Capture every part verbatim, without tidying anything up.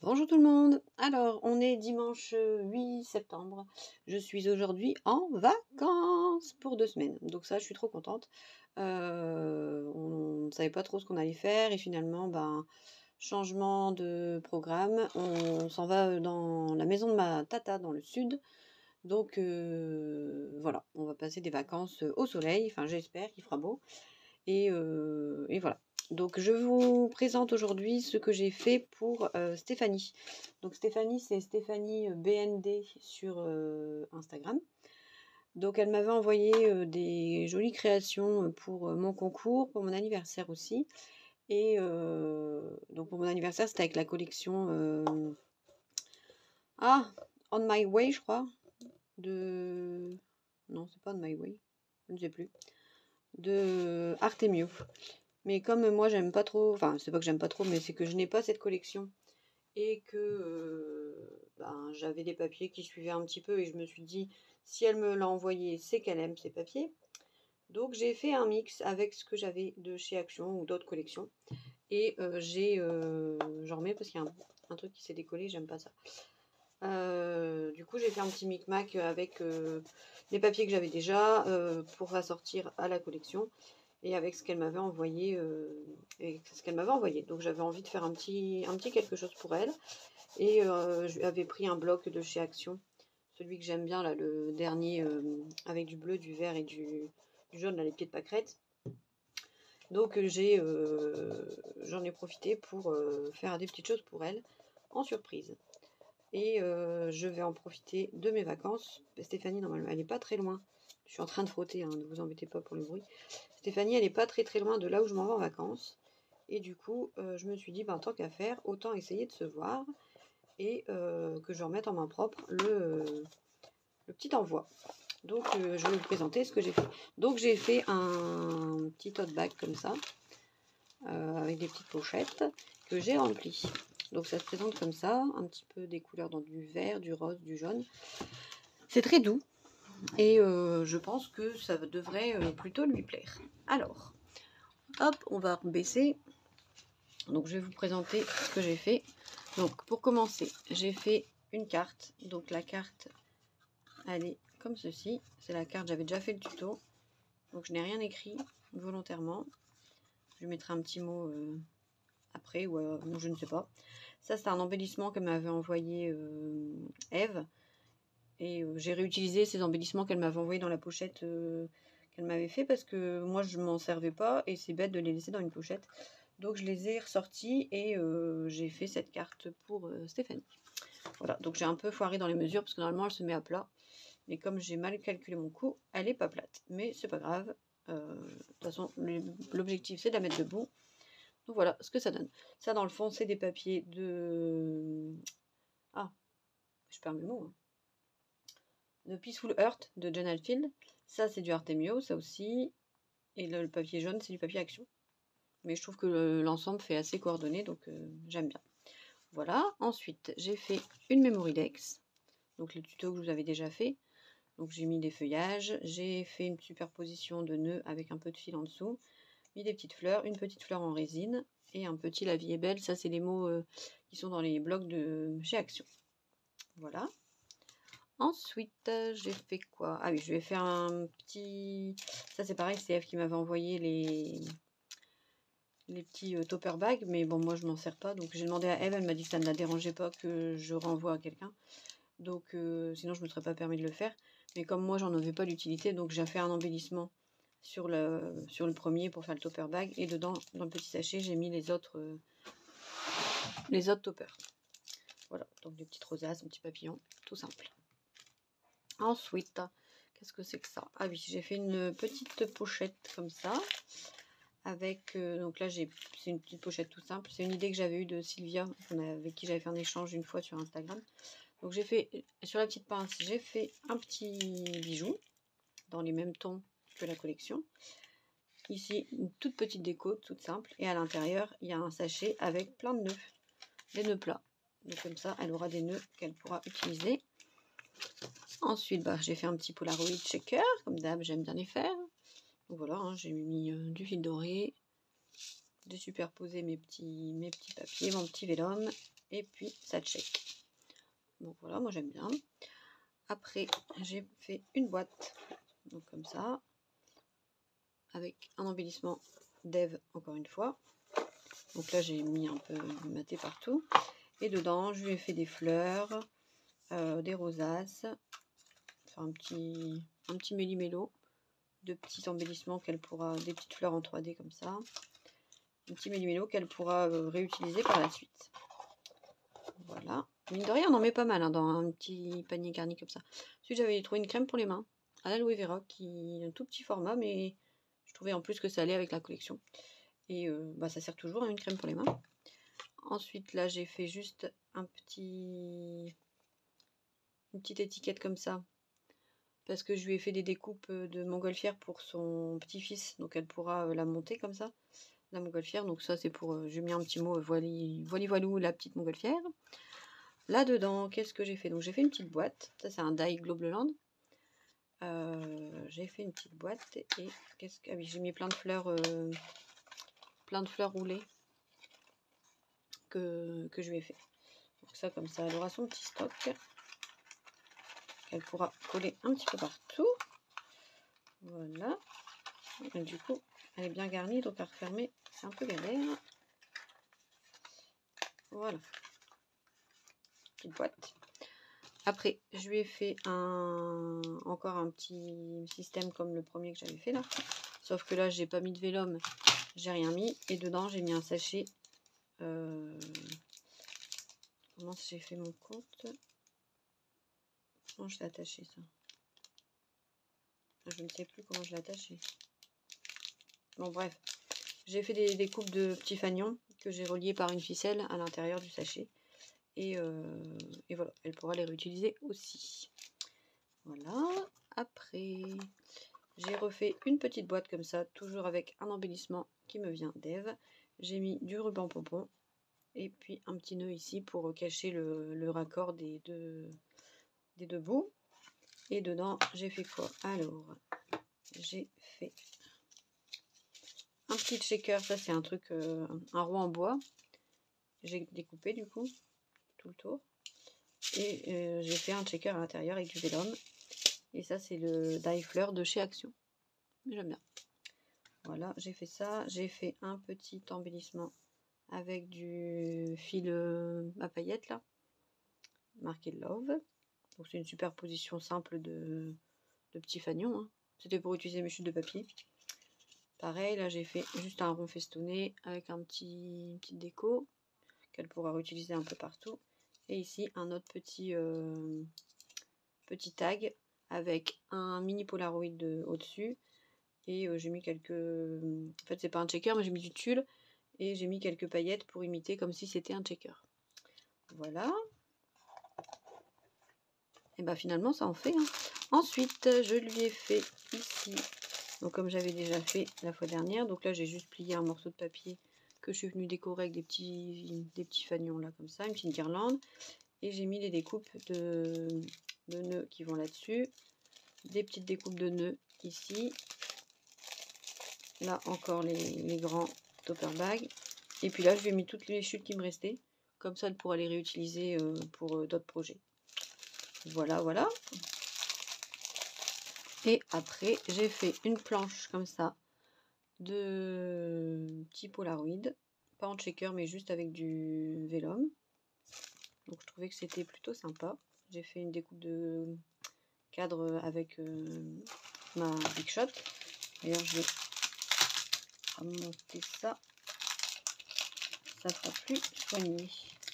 Bonjour tout le monde. Alors, on est dimanche huit septembre. Je suis aujourd'hui en vacances pour deux semaines. Donc ça, je suis trop contente. Euh, on ne savait pas trop ce qu'on allait faire et finalement, ben, changement de programme. On s'en va dans la maison de ma tata dans le sud. Donc euh, voilà, on va passer des vacances au soleil. Enfin, j'espère qu'il fera beau. Et, euh, et voilà. Donc je vous présente aujourd'hui ce que j'ai fait pour euh, Stéphanie. Donc Stéphanie, c'est Stéphanie B N D sur euh, Instagram. Donc elle m'avait envoyé euh, des jolies créations pour euh, mon concours, pour mon anniversaire aussi. Et euh, donc pour mon anniversaire, c'était avec la collection euh, Ah, On My Way, je crois. De. Non, c'est pas On My Way. Je ne sais plus. De Artemio. Mais comme moi j'aime pas trop, enfin c'est pas que j'aime pas trop, mais c'est que je n'ai pas cette collection et que euh, ben, j'avais des papiers qui suivaient un petit peu et je me suis dit si elle me l'a envoyé c'est qu'elle aime ces papiers. Donc j'ai fait un mix avec ce que j'avais de chez Action ou d'autres collections et euh, j'ai, euh, j'en remets parce qu'il y a un, un truc qui s'est décollé, j'aime pas ça. Euh, du coup j'ai fait un petit micmac avec euh, les papiers que j'avais déjà euh, pour assortir à la collection et avec ce qu'elle m'avait envoyé euh, et ce qu'elle m'avait envoyé. Donc j'avais envie de faire un petit, un petit quelque chose pour elle. Et euh, je lui avais pris un bloc de chez Action, celui que j'aime bien, là, le dernier, euh, avec du bleu, du vert et du, du jaune, là, les pieds de pâquerette. Donc j'ai, euh, j'en ai profité pour euh, faire des petites choses pour elle, en surprise. Et euh, je vais en profiter de mes vacances. Stéphanie, normalement, elle n'est pas très loin. Je suis en train de frotter, hein, ne vous embêtez pas pour le bruit. Stéphanie, elle n'est pas très très loin de là où je m'en vais en vacances. Et du coup, euh, je me suis dit, ben, tant qu'à faire, autant essayer de se voir et euh, que je remette en main propre le, le petit envoi. Donc, euh, je vais vous présenter ce que j'ai fait. Donc, j'ai fait un petit tote bag comme ça, euh, avec des petites pochettes que j'ai remplies. Donc, ça se présente comme ça, un petit peu des couleurs dans du vert, du rose, du jaune. C'est très doux et euh, je pense que ça devrait euh, plutôt lui plaire. Alors, hop, on va baisser. Donc je vais vous présenter ce que j'ai fait. Donc pour commencer, j'ai fait une carte. Donc la carte, elle est comme ceci. C'est la carte, j'avais déjà fait le tuto. Donc je n'ai rien écrit volontairement. Je mettrai un petit mot euh, après ou, euh, ou je ne sais pas. Ça c'est un embellissement que m'avait envoyé euh, Eve. Et euh, j'ai réutilisé ces embellissements qu'elle m'avait envoyés dans la pochette euh, qu'elle m'avait fait parce que moi je m'en servais pas et c'est bête de les laisser dans une pochette. Donc je les ai ressortis et euh, j'ai fait cette carte pour euh, Stéphanie. Voilà, donc j'ai un peu foiré dans les mesures parce que normalement elle se met à plat. Mais comme j'ai mal calculé mon coup, elle est pas plate. Mais c'est pas grave. Euh, de toute façon, l'objectif c'est de la mettre debout. Donc voilà ce que ça donne. Ça dans le fond c'est des papiers de... Ah, je perds mes mots. Hein. De Peaceful Earth de John Altfield. Ça c'est du Artemio, ça aussi. Et le, le papier jaune c'est du papier Action. Mais je trouve que l'ensemble fait assez coordonné, donc euh, j'aime bien. Voilà, ensuite j'ai fait une Memorydex, donc le tuto que je vous avais déjà fait. Donc j'ai mis des feuillages, j'ai fait une superposition de nœuds avec un peu de fil en dessous, mis des petites fleurs, une petite fleur en résine et un petit La vie est belle. Ça c'est les mots euh, qui sont dans les blocs de chez Action. Voilà. Ensuite j'ai fait quoi? Ah oui, je vais faire un petit... Ça c'est pareil, c'est Eve qui m'avait envoyé les... les petits euh, topper bags, mais bon moi je m'en sers pas, donc j'ai demandé à Eve, elle m'a dit que ça ne la dérangeait pas que je renvoie à quelqu'un, donc euh, sinon je me serais pas permis de le faire, mais comme moi j'en avais pas l'utilité, donc j'ai fait un embellissement sur le, sur le premier pour faire le topper bag, et dedans dans le petit sachet j'ai mis les autres euh, les autres toppers. Voilà, donc des petites rosaces, un petit papillon, tout simple. Ensuite, qu'est-ce que c'est que ça? Ah oui, j'ai fait une petite pochette comme ça. Avec, euh, donc là c'est une petite pochette tout simple, c'est une idée que j'avais eue de Sylvia, avec qui j'avais fait un échange une fois sur Instagram. Donc j'ai fait, sur la petite pince, j'ai fait un petit bijou, dans les mêmes tons que la collection. Ici, une toute petite déco, toute simple, et à l'intérieur, il y a un sachet avec plein de nœuds, des nœuds plats. Donc comme ça, elle aura des nœuds qu'elle pourra utiliser. Ensuite, bah, j'ai fait un petit Polaroid shaker, comme d'hab, j'aime bien les faire. Donc voilà, hein, j'ai mis euh, du fil doré, de superposer mes petits, mes petits papiers, mon petit vélum. et puis ça check. Donc voilà, moi j'aime bien. Après, j'ai fait une boîte, donc comme ça, avec un embellissement d'Eve encore une fois. Donc là j'ai mis un peu maté partout. Et dedans, je lui ai fait des fleurs, euh, des rosaces, enfin un petit, un petit méli-mélo, de petits embellissements qu'elle pourra, des petites fleurs en trois D comme ça. Un petit méli-mélo qu'elle pourra euh, réutiliser par la suite. Voilà. Mine de rien, on en met pas mal hein, dans un petit panier garni comme ça. Ensuite, j'avais trouvé une crème pour les mains à l'aloe vera qui est un tout petit format, mais je trouvais en plus que ça allait avec la collection. Et euh, bah, ça sert toujours à une crème pour les mains. Ensuite, là, j'ai fait juste un petit, une petite étiquette comme ça. Parce que je lui ai fait des découpes de montgolfière pour son petit-fils. Donc, elle pourra la monter comme ça, la montgolfière. Donc, ça, c'est pour... J'ai mis un petit mot, voili, voili voilou, la petite montgolfière. Là-dedans, qu'est-ce que j'ai fait? Donc, j'ai fait une petite boîte. Ça, c'est un die Globeland. Euh, j'ai fait une petite boîte. Et qu'est-ce que... Ah oui, j'ai mis plein de fleurs... Euh, plein de fleurs roulées. Que, que je lui ai fait. Donc ça comme ça, elle aura son petit stock qu'elle pourra coller un petit peu partout. Voilà. Et du coup, elle est bien garnie, donc à refermer, c'est un peu galère. Voilà. Petite boîte. Après, je lui ai fait un encore un petit système comme le premier que j'avais fait là. Sauf que là, j'ai pas mis de vélum, j'ai rien mis. Et dedans, j'ai mis un sachet. Euh... Comment j'ai fait mon compte? Comment je l'ai attaché ça? Je ne sais plus comment je l'ai attaché. Bon bref, j'ai fait des, des coupes de petits fanions que j'ai reliés par une ficelle à l'intérieur du sachet. Et, euh, et voilà, elle pourra les réutiliser aussi. Voilà, après, j'ai refait une petite boîte comme ça, toujours avec un embellissement qui me vient d'Eve. J'ai mis du ruban pompon et puis un petit nœud ici pour cacher le, le raccord des deux, des deux bouts. Et dedans, j'ai fait quoi? Alors, j'ai fait un petit shaker, ça c'est un truc, euh, un roi en bois. J'ai découpé du coup, tout le tour. Et euh, j'ai fait un shaker à l'intérieur avec du vélum. Et ça c'est le die fleur de chez Action. J'aime bien. Voilà, j'ai fait ça. J'ai fait un petit embellissement avec du fil euh, à paillettes là, marqué Love. Donc c'est une superposition simple de, de petits fanions. Hein. C'était pour utiliser mes chutes de papier. Pareil, là j'ai fait juste un rond festonné avec un petit petite déco qu'elle pourra réutiliser un peu partout. Et ici un autre petit euh, petit tag avec un mini Polaroid de, au-dessus. Et euh, j'ai mis quelques... En fait c'est pas un checker mais j'ai mis du tulle. Et j'ai mis quelques paillettes pour imiter comme si c'était un checker. Voilà. Et bah finalement ça en fait. Hein. Ensuite je lui ai fait ici. Donc comme j'avais déjà fait la fois dernière. Donc là j'ai juste plié un morceau de papier que je suis venue décorer avec des petits, des petits fanions là comme ça. Une petite guirlande. Et j'ai mis les découpes de, de nœuds qui vont là-dessus. Des petites découpes de nœuds ici. Là encore les, les grands topper bags. Et puis là je lui ai mis toutes les chutes qui me restaient. Comme ça elle pourra les réutiliser euh, pour euh, d'autres projets. Voilà, voilà. Et après j'ai fait une planche comme ça de petits Polaroid. Pas en checker mais juste avec du vélum. Donc je trouvais que c'était plutôt sympa. J'ai fait une découpe de cadre avec euh, ma Big Shot. D'ailleurs je vais remonter ça. Ça sera plus soigné.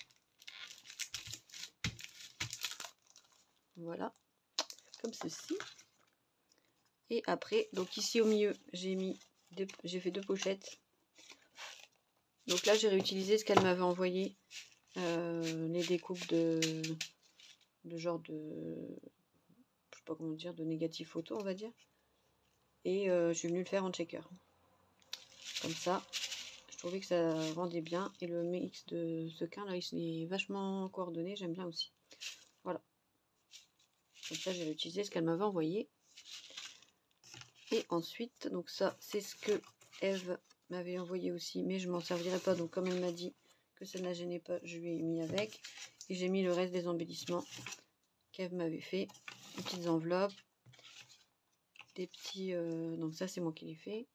Voilà. Comme ceci. Et après, donc ici au milieu, j'ai mis deux, j'ai fait deux pochettes. Donc là j'ai réutilisé ce qu'elle m'avait envoyé. Euh, les découpes de, de genre de, je sais pas comment dire, de négatif photo on va dire. Et euh, je suis venue le faire en checker. Comme ça, je trouvais que ça rendait bien. Et le mix de sequins là, il est vachement coordonné, j'aime bien aussi. Voilà. Comme ça j'ai réutilisé ce qu'elle m'avait envoyé. Et ensuite, donc ça c'est ce que Eve m'avait envoyé aussi, mais je m'en servirai pas. Donc comme elle m'a dit que ça ne la gênait pas, je lui ai mis avec. Et j'ai mis le reste des embellissements qu'elle m'avait fait. Des petites enveloppes. Des petits... Euh, donc ça, c'est moi qui l'ai fait.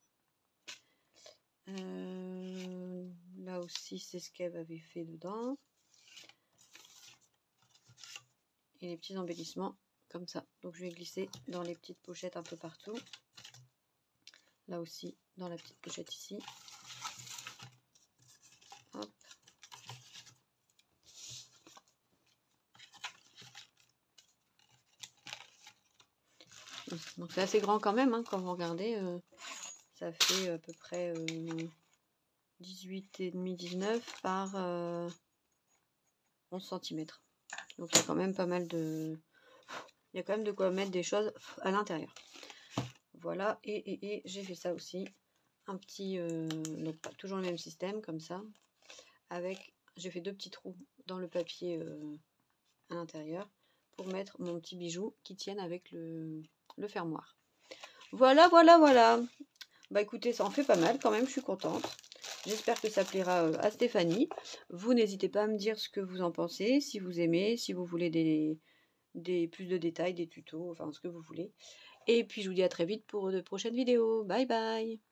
Euh, là aussi, c'est ce qu'elle avait fait dedans. Et les petits embellissements comme ça. Donc je vais glisser dans les petites pochettes un peu partout. Là aussi, dans la petite pochette ici. Hop. Donc c'est assez grand quand même, hein, quand vous regardez. Euh, ça fait à peu près euh, dix-huit virgule cinq dix-neuf par euh, onze centimètres. Donc il y a quand même pas mal de... Il y a quand même de quoi mettre des choses à l'intérieur. Voilà, et, et, et j'ai fait ça aussi. Un petit... Euh, donc pas toujours le même système, comme ça. Avec... J'ai fait deux petits trous dans le papier euh, à l'intérieur pour mettre mon petit bijou qui tienne avec le, le fermoir. Voilà, voilà, voilà. Bah écoutez, ça en fait pas mal quand même, je suis contente. J'espère que ça plaira à Stéphanie. Vous n'hésitez pas à me dire ce que vous en pensez, si vous aimez, si vous voulez des, des plus de détails, des tutos, enfin ce que vous voulez. Et puis je vous dis à très vite pour de prochaines vidéos. Bye bye!